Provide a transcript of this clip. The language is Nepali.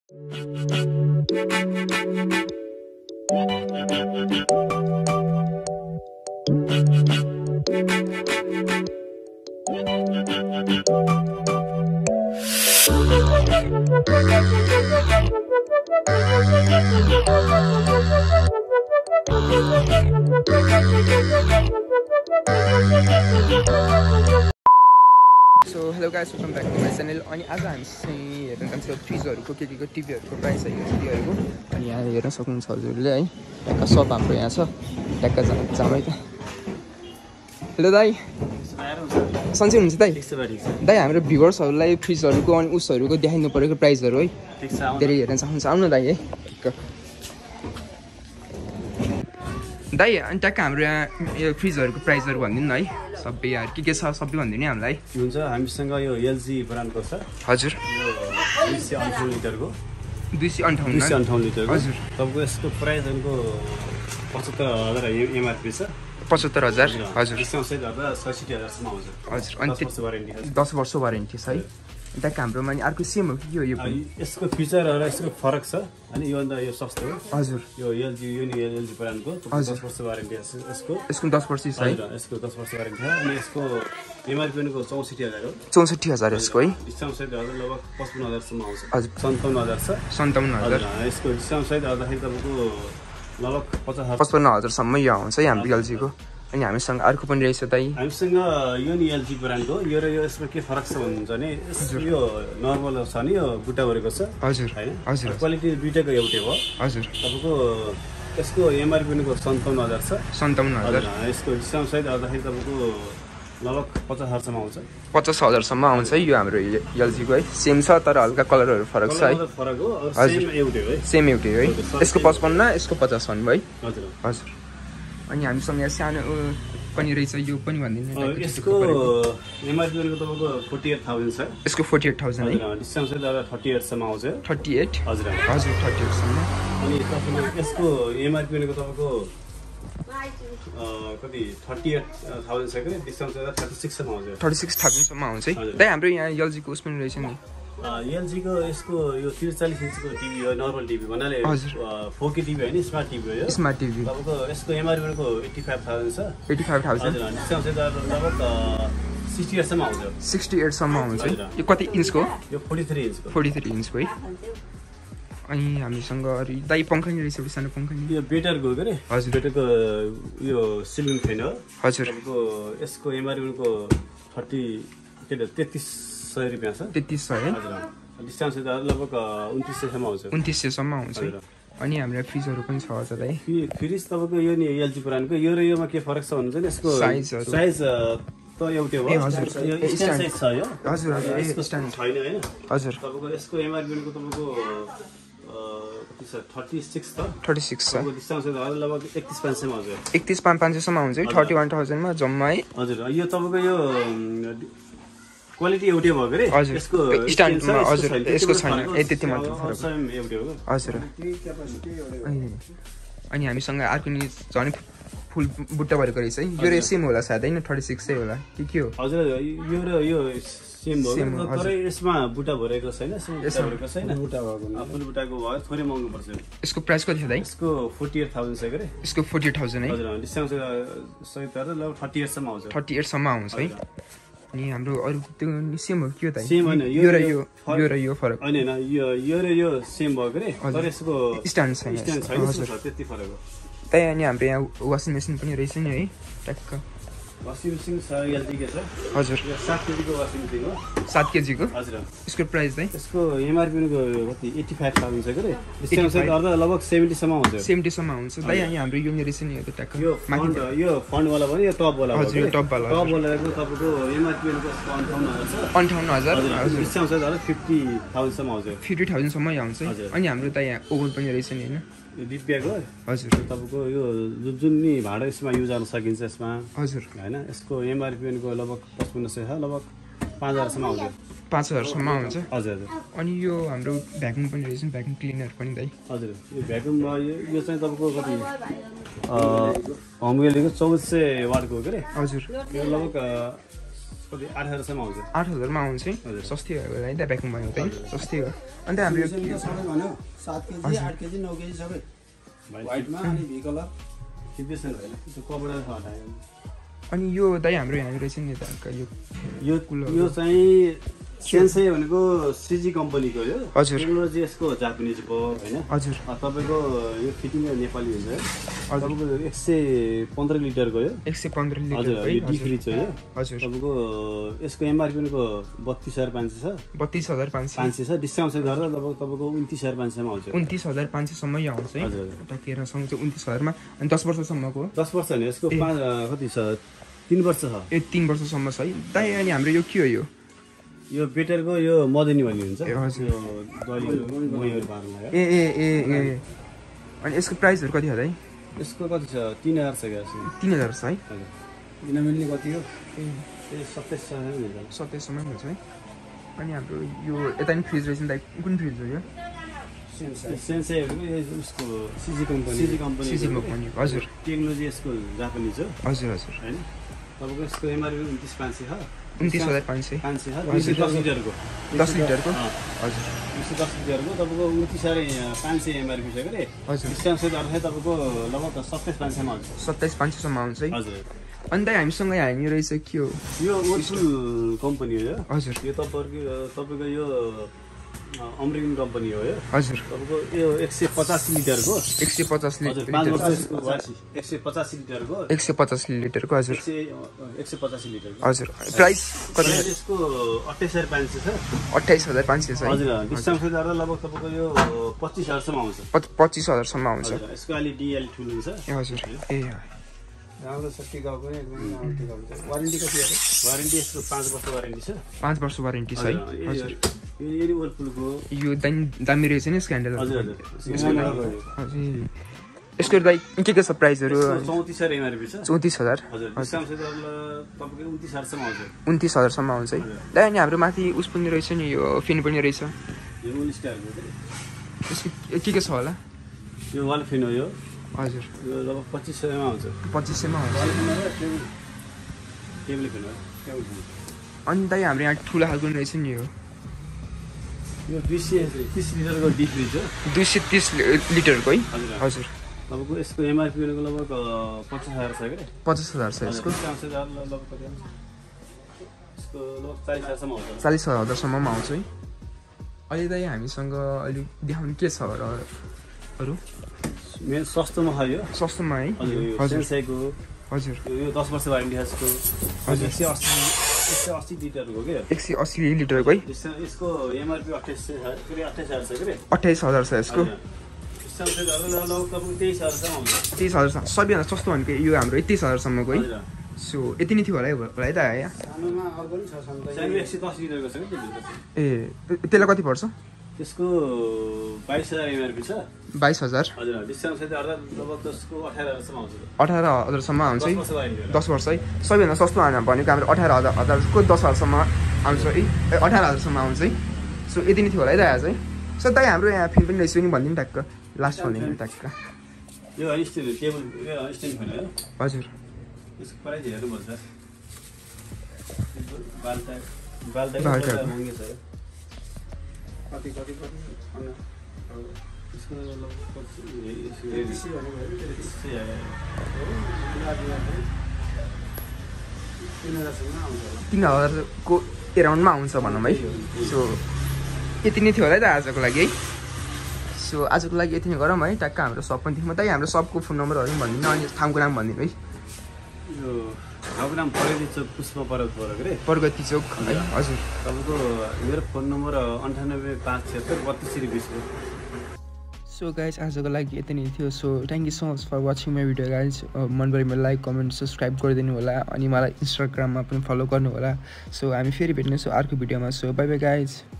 So hello guys, welcome back to my channel. अनि आज हामी चाहिँ हेर्न जान्छौँ फ्रिजहरुको के टिभीहरुको प्राइस है टिभीहरुको अनि यहाँ हेर्न सक्नुहुन्छ हजुरले है टक्क सब हाम्रो यहाँ छ टक्क जामै त हेलो दाइ सन्चै हुनुहुन्छ दाइ दाइ हाम्रो भ्युअर्सहरुलाई फ्रिजहरुको अनि उसहरुको देखाइनु परेको प्राइसहरु है ठीक छ धेरै हेर्न चाहनुहुन्छ आउनु दाइ है दाइ अनि टक्क हाम्रो यहाँ यो फ्रिजहरुको प्राइसहरु भनिदिनु न है सबै यार के छ सबै भनिदिनु हामीलाई हुन्छ हामीसँग यो एलजी ब्रान्डको छ हजुर यो 258 लिटरको 258 लिटरको हजुर तपाईको यसको प्राइस भनेको 75000 एमआरपी छ 75000 हजुर डिस्काउन्ट सहित गर्दा 66000 सम्म आउँछ हजुर अनि 10 वर्ष वारेन्टी छ है त्यहाँ हाम्रोमा नि अर्को सेम हो कि यो यसको फिचरहरु यसको फरक छ अनि यो भन्दा यो सस्तो हो हजुर यो एलजी एलजी ब्रान्डको 10 वर्ष वारेन्टी छ यसको 10 वर्ष छ है यसको 10 वर्ष वारेन्टी छ अनि यसको एमआरपी को 64000 हो 64000 यसको है डिस्काउन्ट सहित गर्दा लगभग 55000 सम्म आउँछ हजुर 57000 छ 57000 यसको डिस्काउन्ट सहित गर्दाखेरि तपाईको लगभग 55000 सम्म यो आउँछ हाम्रो एलजी को अनि हामीसँग अर्को पनि रहेछ दाइ हामीसँग यो नि एलजी ब्रान्डको यो र यो यसमा के फरक छ भन्नुहुन्छ भने यो नर्मल छ नि यो बुट्टा गरेको छ हजुर हैन हजुर क्वालिटी दुईटाको एउटै हो हजुर तपाईको यसको एमआरपी को 57000 छ 57000 यसको डिस्काउन्ट सहित गर्दाखेरि तपाईको लगभग 50000 सम्म आउँछ 50000 सम्म आउँछ यो हाम्रो एलजी को है सेम छ तर हल्का कलरहरु फरक छ है फरक हो सेम एउटै हो सेम एउटै हो यसको 55 यसको 50 भन्नु है हजुर हजुर अनि हामीसँग यहाँ सानो पनि रहेछ यो पनि भनिदिनु यसको एमआरपी को तपाईको 48000 छ यसको 48000 है डिस्काउन्ट सहित गर्दा 38 सम्म आउँछ 38 हजुर हजुर 38 सम्म अनि तपाईको यसको एमआरपी को तपाईको कति 38000 छ के डिस्काउन्ट सहित 36 सम्म आउँछ 36000 सम्म आउँछ है दाइ हाम्रो यहाँ एलजी को उसमा रहेछ नि एलजी को यसको यो 43 इन्चको टिभी हो नर्मल टिभी भन्नाले 4K टिभी हैन स्मार्ट टिभी हो यो स्मार्ट टिभी तपाईको यसको एमआरपी को 85000 छ 85000 हजुर डिस्काउन्ट सहित लगभग 68 सम्म आउँछ 68 सम्म आउँछ यो कति इन्चको यो 43 इन्चको 43 इन्चको है अनि हामीसँग दाइ पंखा नि रहेछ सानो पंखा नि यो बेटरको के रे हजुर बेटरको यो सिलिङ फ्यान हो हजुर तपाईको यसको एमआरपी को 3300 रुपैयाँ छ 3300 है हजुर डिस्काउन्ट सहित लगभग 2900 सम्म आउँछ 2900 सम्म आउँछ अनि हाम्रो फ्रिजहरु पनि छ हजुर है फ्रिज तपाईको यो नि एलजी ब्रान्डको यो र योमा के फरक छ भन्नुहुन्छ नि यसको साइज त एउटै हो हजुर यो स्ट्यान्ड साइज छ यो हजुर हजुर स्ट्यान्ड छैन हैन हजुर तपाईको यसको एमआरपी को तपाईको 36 छ 36 छ डिस्काउन्ट सहित लगभग 31500 सम्म आउँछ 31500 सम्म आउँछ 31000 मा जम्मा है हजुर यो तपाईको यो क्वालिटी एउटै भयो के रे यसको स्ट्यान्डमा हजुर यसको छैन त्यति मात्र फरक एउटै हो हजुर अनि हामीसँग अर्को नि झन् फुल बुट्टा भरेको रहेछ है यो रे सेम होला सायद हैन 36 चाहिँ होला के हो हजुर यो र यो सेम भयो तर यसमा बुट्टा भरेको छैन बुट्टा भरेको छैन बुट्टा भएको फुल बुट्टाको भयो थोरै महँगो पर्छ यसको प्राइस कति छ दाइ यसको 48000 छ के रे यसको 48000 है हजुर डिस्काउन्ट सहित लगभग 38 सम्म आउँछ 38 सम्म आउँछ है अनि हाम्रो अरु त्यो सेम हो के त सेम हैन यो र यो फरक हैन हैन यो र यो सेम भयो के रे तर यसको स्ट्यान्ड छैन हजुर त्यति फरक हो त्यही अनि हाम्रो यहाँ वाशिङ मेसिन पनि रहेछ नि है टक्क वाशिङ मेसिन छ एलजी के छ हजुर यो 7 केजी को वाशिङ मेसिन हो 7 केजी को हजुर यसको प्राइस चाहिँ यसको एमआरपी को कति 85000 छ के रे डिस्काउन्ट सहित गर्दा लगभग 70 सम्म आउँछ 70 सम्म आउँछ दाइ यहाँ हाम्रो यो रहेछ नि यो टक्क यो फन्ट वाला पनि यो टप वाला हजुर यो टप वाला को तपाईको एमआरपी को 58000 हजुर डिस्काउन्ट सहित गर्दा 50000 सम्म आउँछ 50000 सम्म आउँछ अनि हाम्रो त यहाँ ओभन पनि रहेछ नि हैन यो दिव्याको हजुर तपाईको यो जुन नि भाडा यसमा युज गर्न सकिन्छ यसमा हजुर हैन यसको एमआरपी को लगभग 5500 छ लगभग 5000 सम्म आउँछ 5000 सम्म आउँछ हजुर हजुर अनि यो हाम्रो भ्याकुम पनि रहेछ भ्याकुम क्लिनर पनि दाइ हजुर यो भ्याकुम यो चाहिँ तपाईको कति होम वेलको 2400 वाटको हो के रे हजुर यो लगभग कति 8,000 सम्म आउँछ 8,000 मा आउँछ सस्तै हो है त प्याकिङ भयो त सस्तै हो अनि त हाम्रो सबै भन्यो 7 केजी 8 केजी 9 केजी सबै व्हाइटमा अनि भी कलर किन्दैछन् हैन त्यो कपडा छ हटायो अनि यो दाइ हाम्रो यहाँ रहेछ नि त यो चाहिँ सेन्सै भनेको सिजी कम्पनीको हो हजुर टेक्नोलोजी यसको जापानिज हो हैन हजुर तपाईको यो फिटिङ नेपाली हुन्छ तपाईको 115 लिटरको हो 115 लिटर हजुर यो डी फ्रिज हो हजुर तपाईको यसको एमआरपी को 32500 छ 32500 छ डिस्काउन्ट चाहिँ गर्दा तपाईको 29500 मा आउँछ 29500 सम्म यो आउँछ है हजुर टकेर सँग चाहिँ 29000 मा अनि 10 वर्षसम्मको 10 वर्ष हैन यसको 5 कति छ 3 वर्ष छ ए 3 वर्षसम्म छ है दाइ अनि हाम्रो यो के हो यो बेटरको यो मदनी भन्ने हुन्छ ए हजुर यो दलीहरु मोहीहरु पार्नलाई ए ए ए ए अनि यसको प्राइसहरु कति हो दाइ यसको कति छ 3000 छ ग्यास 3000 छ है हजुर दिन मिल्ने कति हो ए 2700 हुन्छ 27 सम्म हुन्छ है अनि हाम्रो यो यता नि फ्रिज रहेछ दाइ कुन फ्रिज हो यो सेन्सैहरुको उसको सिजी कम्पनी हजुर टेक्नोलोजी यसको जापानिज हो हजुर हजुर हैन तपाईको यसको एमआरपी 29500 छ 29500 500 छ 10 लिटरको 10 लिटरको हजुर 210 लिटरको तपाईको 29500 एमआरपी छ के हजुर डिस्काउन्ट चाहिँ गर्दा तपाईको लगभग 27500 मा आउँछ 27500 सम्म आउँछ है हजुर अनि दाइ हामीसँग यहाँ रहेछ के हो यो ओटफुल कम्पनी हो हजुर यो तपाईको यो अमेरिकन कम्पनी हो यो हजुर तपाईको यो 185 लिटरको 150 लिटर 5 वर्षको वारेन्टी 185 लिटरको 150 लिटरको हजुर 185 लिटरको हजुर प्राइस कति प्राइस यसको 28500 छ 28500 छ हजुर डिस्काउन्ट गर्दा लगभग तपाईको यो 25000 सम्म आउँछ 25000 सम्म आउँछ यसको अलि डिएल टुल हुन्छ ए हजुर ए राम्रो सस्ती गाउँ पनि एकदमै राम्रो टिकाउ हुन्छ वारेन्टी कति हो वारेन्टी यसको 5 वर्ष वारेन्टी छ 5 वर्ष वारेन्टी छ है हजुर यो वर्लपुलको यो दामी रहेछ नि स्क्यान्डल हजुर यसको दाइ के छ प्राइसहरु 34000 एमआरपी छ 34000 हजुर डिस्काउन्ट चाहिँ तपाईको 29000 सम्म आउँछ 29000 सम्म आउँछ है दाइ अनि हाम्रो माथि उस पनि रहेछ नि यो फिन पनि रहेछ यो उलिस्टारको यसको के छ होला यो वाल फिन हो यो हजुर यो लगभग 2500 मा आउँछ 2500 मा आउँछ टेबल फिन हो अनि दाइ हाम्रो यहाँ ठुलो खालको रहेछ नि यो 230 लिटरको डी फ्रिज हो 230 लिटरको है हजुर तपाईको यसको एमआरपी को लगभग 50000 छ के 50000 छ यसको यसको लगभग 40000 सम्म आउँछ 40000 सम्म आउँछ है अहिले दाइ हामीसँग अलि देखाउनु के छ अरु मेन सस्तोमा छ यो सस्तोमा है हजुर सेन्सैको हजुर यो 10 वर्ष वारेन्टी छ यसको हजुर 180 लिटरको के 180 लिटरको है यसको एमआरपी 28000 छ के 28000 छ यसको डिस्काउन्ट चाहिँ गर्दा लगभग तपाईको 23000 सम्म आउँछ 23000 सबैभन्दा सस्तो भनेको यो हाम्रो 30000 सम्मको है सो यति नै थियो होला है त है सानोमा अर्को पनि छ सन्त सानो 110 लिटरको छ के ए त्यसलाई कति पर्छ त्यसको 22000 एमआरपी छ 22000 हजुर डिस्काउन्ट चाहिँ गर्दा लगभग त्यसको 18000 सम्म आउँछ 18000 सम्म आउँछ है 10 वर्ष है सबैभन्दा सस्तो भनेको हाम्रो 18000 को 10000 सम्म आउँछ है 18000 सम्म आउँछ है सो यति नै थियो होला है दाइ आज है सो दाइ हाम्रो यहाँ फिल्म पनि रहेछ नि भनिदिनु टक्क लास्ट भनिदिनु टक्क यो स्ट्यान्ड टेबल यो स्ट्यान्ड फैन हो हजुर यसको प्राइस हेर्नुपर्छ बाल्टा महँगो छ कति यसको लगभग 3000 को एराउन्डमा आउँछ भनौँ है सो यति नै थियो होला है त आजको लागि है सो आजको लागि यति नै गरौँ है टक्क हाम्रो सप पनि थियो म त हाम्रो सपको फोन नम्बरहरू पनि भनिदिनु अनि ठाउँको नाम भनिदिनु है यो ठाउँको नाम प्रगति चोक पुष्प पर्वत पऱ्यो के प्रगति चोक है हजुर तपाईँको मेरो फोन नम्बर 98577320 हो सो गाइज आजको लागि यति नै थियो so thank you so much for watching my video guys मन पऱ्यो मलाई लाइक कमेन्ट सब्सक्राइब गरिदिनु होला अनि मलाई इन्स्टाग्राममा पनि फलो गर्नु होला सो हामी फेरि भेट्नेछौँ अर्को भिडियोमा सो बाई बाई गाइज